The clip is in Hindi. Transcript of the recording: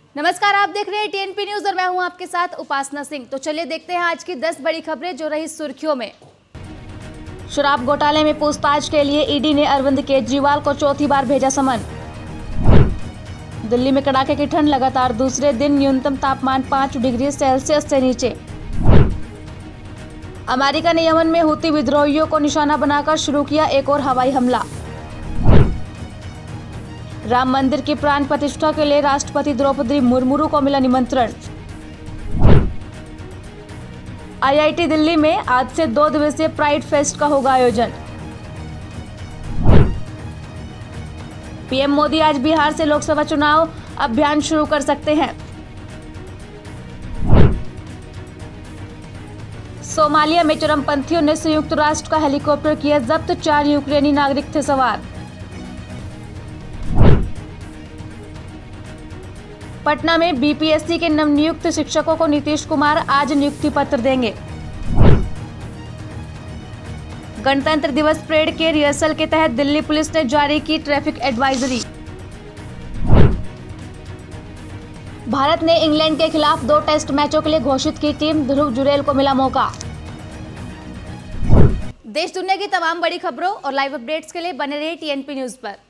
नमस्कार, आप देख रहे हैं टीएनपी न्यूज और मैं हूं आपके साथ उपासना सिंह। तो चलिए देखते हैं आज की 10 बड़ी खबरें जो रही सुर्खियों में। शराब घोटाले में पूछताछ के लिए ईडी ने अरविंद केजरीवाल को चौथी बार भेजा समन। दिल्ली में कड़ाके की ठंड, लगातार दूसरे दिन न्यूनतम तापमान 5 डिग्री सेल्सियस से नीचे। अमेरिका ने यमन में हुती विद्रोहियों को निशाना बनाकर शुरू किया एक और हवाई हमला। राम मंदिर की प्राण प्रतिष्ठा के लिए राष्ट्रपति द्रौपदी मुर्मू को मिला निमंत्रण। आईआईटी दिल्ली में आज से 2 दिवसीय प्राइड फेस्ट का होगा आयोजन। पीएम मोदी आज बिहार से लोकसभा चुनाव अभियान शुरू कर सकते हैं। सोमालिया में चरमपंथियों ने संयुक्त राष्ट्र का हेलीकॉप्टर किया जब्त, 4 यूक्रेनी नागरिक थे सवार। पटना में बीपीएससी के नवनियुक्त शिक्षकों को नीतीश कुमार आज नियुक्ति पत्र देंगे। गणतंत्र दिवस परेड के रिहर्सल के तहत दिल्ली पुलिस ने जारी की ट्रैफिक एडवाइजरी। भारत ने इंग्लैंड के खिलाफ 2 टेस्ट मैचों के लिए घोषित की टीम, ध्रुव जुरेल को मिला मौका। देश दुनिया की तमाम बड़ी खबरों और लाइव अपडेट्स के लिए बने रहिए टीएनपी न्यूज पर।